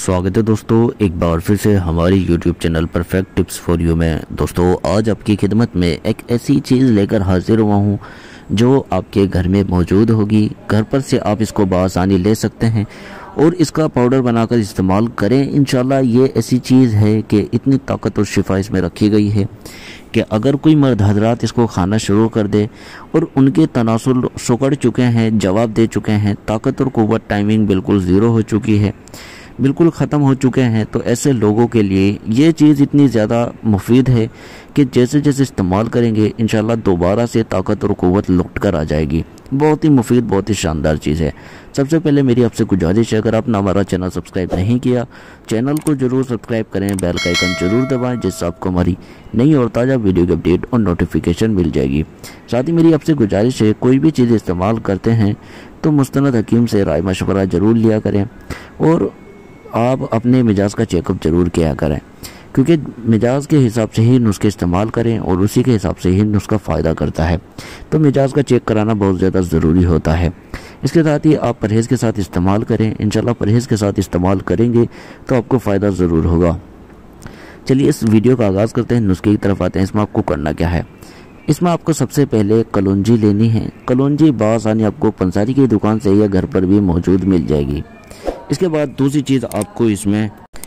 स्वागत है दोस्तों एक बार फिर से हमारी YouTube channel perfect tips for you में। दोस्तों आज आपकी खिदमत में एक ऐसी चीज़ लेकर हाजिर हुआ हूँ जो आपके घर में मौजूद होगी। घर पर से आप इसको बआसानी ले सकते हैं और इसका पाउडर बनाकर इस्तेमाल करें। इंशाल्लाह ये ऐसी चीज़ है कि इतनी ताकत और शिफा इसमें रखी गई है कि अगर कोई मर्द हजरात इसको खाना शुरू कर दे और उनके तनासुल सुकड़ चुके हैं, जवाब दे चुके हैं, ताकत और क़ुव्वत टाइमिंग बिल्कुल ज़ीरो हो चुकी है, बिल्कुल ख़त्म हो चुके हैं, तो ऐसे लोगों के लिए ये चीज़ इतनी ज़्यादा मुफीद है कि जैसे जैसे इस्तेमाल करेंगे इंशाल्लाह दोबारा से ताकत और क़ुव्वत लौट कर आ जाएगी। बहुत ही मुफीद, बहुत ही शानदार चीज़ है। सबसे पहले मेरी आपसे गुजारिश है, अगर आपने हमारा चैनल सब्सक्राइब नहीं किया, चैनल को ज़रूर सब्सक्राइब करें, बेल का आइकन ज़रूर दबाएं, जिससे आपको हमारी नई और ताज़ा वीडियो की अपडेट और नोटिफिकेशन मिल जाएगी। साथ ही मेरी आपसे गुजारिश है, कोई भी चीज़ इस्तेमाल करते हैं तो मुस्तनद हकीम से राय मशवरा ज़रूर लिया करें और आप अपने मिजाज का चेकअप ज़रूर किया करें, क्योंकि मिजाज के हिसाब से ही नुस्खे इस्तेमाल करें और उसी के हिसाब से ही नुस्खा फ़ायदा करता है। तो मिजाज का चेक कराना बहुत ज़्यादा ज़रूरी होता है। इसके साथ ही आप परहेज़ के साथ इस्तेमाल करें। इंशाल्लाह परहेज़ के साथ इस्तेमाल करेंगे तो आपको फ़ायदा ज़रूर होगा। चलिए इस वीडियो का आगाज़ करते हैं, नुस्खे की तरफ आते हैं। इसमें आपको करना क्या है, इसमें आपको सबसे पहले कलौंजी लेनी है। कलौंजी बआसानी आपको पंसारी की दुकान से या घर पर भी मौजूद मिल जाएगी। इसके बाद दूसरी चीज़ आपको इसमें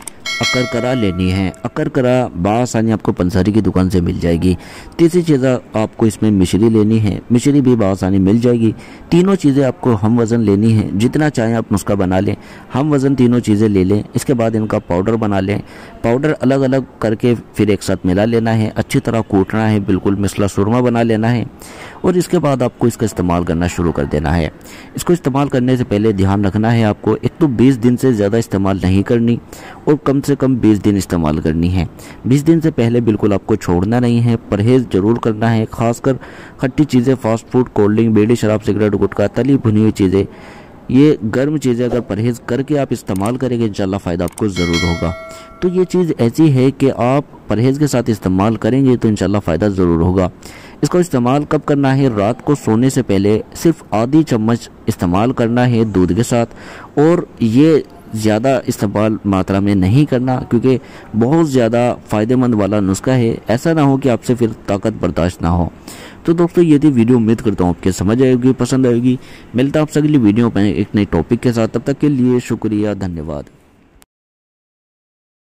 अकरकरा लेनी है। अकरकरा बआसानी आपको पंसारी की दुकान से मिल जाएगी। तीसरी चीज़ आपको इसमें मिश्री लेनी है। मिश्री भी बआसानी मिल जाएगी। तीनों चीज़ें आपको हम वज़न लेनी है, जितना चाहें आप नुस्खा बना लें, हम वज़न तीनों चीज़ें ले लें। इसके बाद इनका पाउडर बना लें। पाउडर अलग अलग करके फिर एक साथ मिला लेना है, अच्छी तरह कूटना है, बिल्कुल मिसला सुरमा बना लेना है और इसके बाद आपको इसका इस्तेमाल करना शुरू कर देना है। इसको इस्तेमाल करने से पहले ध्यान रखना है आपको, एक तो 20 दिन से ज़्यादा इस्तेमाल नहीं करनी और कम से कम 20 दिन इस्तेमाल करनी है। 20 दिन से पहले बिल्कुल आपको छोड़ना नहीं है, परहेज़ ज़रूर करना है। खासकर खट्टी चीज़ें, फास्ट फूड, कोल्ड ड्रिंक, बीड़ी, शराब, सिगरेट, गुटखा, तली भुनी हुई चीज़ें, ये गर्म चीज़ें अगर परहेज़ करके आप इस्तेमाल करेंगे इंशाल्लाह फ़ायदा आपको ज़रूर होगा। तो ये चीज़ ऐसी है कि आप परहेज़ के साथ इस्तेमाल करेंगे तो इंशाल्लाह फ़ायदा ज़रूर होगा। इसको इस्तेमाल कब करना है, रात को सोने से पहले सिर्फ आधी चम्मच इस्तेमाल करना है दूध के साथ, और ये ज़्यादा इस्तेमाल मात्रा में नहीं करना, क्योंकि बहुत ज़्यादा फ़ायदेमंद वाला नुस्खा है। ऐसा ना हो कि आपसे फिर ताकत बर्दाश्त ना हो। तो दोस्तों ये थी वीडियो, उम्मीद करता हूँ आपके समझ आएगी, पसंद आएगी। मिलता है आपसे अगली वीडियो में एक नई टॉपिक के साथ। तब तक के लिए शुक्रिया, धन्यवाद।